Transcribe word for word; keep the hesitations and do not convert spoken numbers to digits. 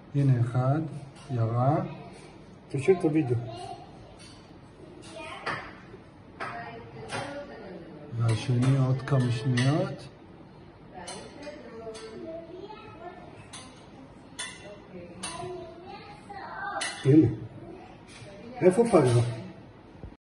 הנה אחד, ירה. תשאיר את הוידאו. והשני עוד כמה שניות. הנה. איפה פגע?